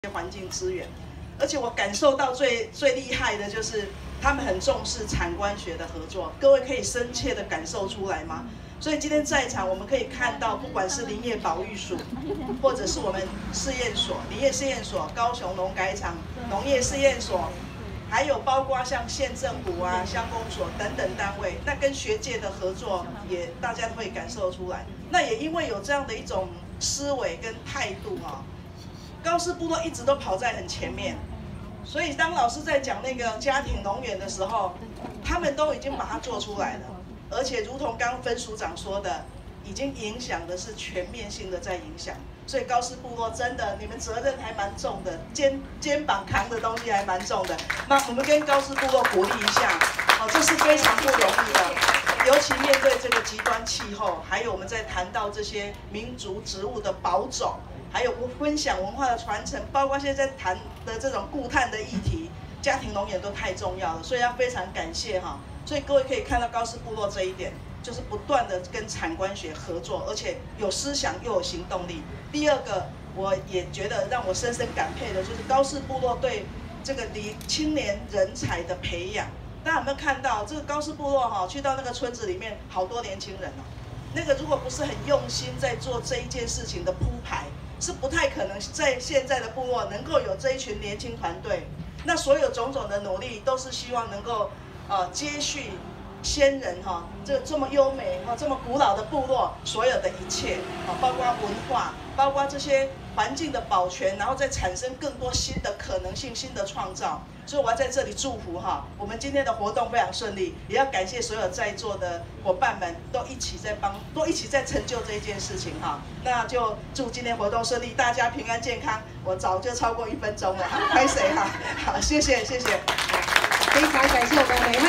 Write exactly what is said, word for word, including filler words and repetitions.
环境资源，而且我感受到最最厉害的就是他们很重视产官学的合作，各位可以深切的感受出来吗？所以今天在场我们可以看到，不管是林业保育署，或者是我们试验所、林业试验所、高雄农改场、农业试验所，还有包括像县政府啊、乡公所等等单位，那跟学界的合作也大家都会感受出来。那也因为有这样的一种思维跟态度啊。 高士部落一直都跑在很前面，所以当老师在讲那个家庭农园的时候，他们都已经把它做出来了，而且如同刚刚分署长说的，已经影响的是全面性的在影响。所以高士部落真的，你们责任还蛮重的，肩肩膀扛的东西还蛮重的。那我们跟高士部落鼓励一下，哦，这是非常不容易的，尤其面对这个极端气候，还有我们在谈到这些民族植物的保种。 还有分享文化的传承，包括现在在谈的这种固碳的议题，家庭农园都太重要了，所以要非常感谢哈。所以各位可以看到高士部落这一点，就是不断的跟产官学合作，而且有思想又有行动力。第二个，我也觉得让我深深感佩的就是高士部落对这个离青年人才的培养。大家有没有看到这个高士部落哈？去到那个村子里面，好多年轻人哦。那个如果不是很用心在做这一件事情的铺排。 是不太可能在现在的部落能够有这一群年轻团队。那所有种种的努力，都是希望能够呃接续先人哈这这么优美哈这么古老的部落所有的一切啊，包括文化，包括这些环境的保全，然后再产生更多新的可能性、新的创造。所以我要在这里祝福哈，我们今天的活动非常顺利，也要感谢所有在座的伙伴们都一起在帮，都一起在成就这一件事情哈。那就祝今天活动顺利，大家平安健康。我早就超过一分钟了哈，拍谁哈？好，谢谢谢谢。 非常感谢我们美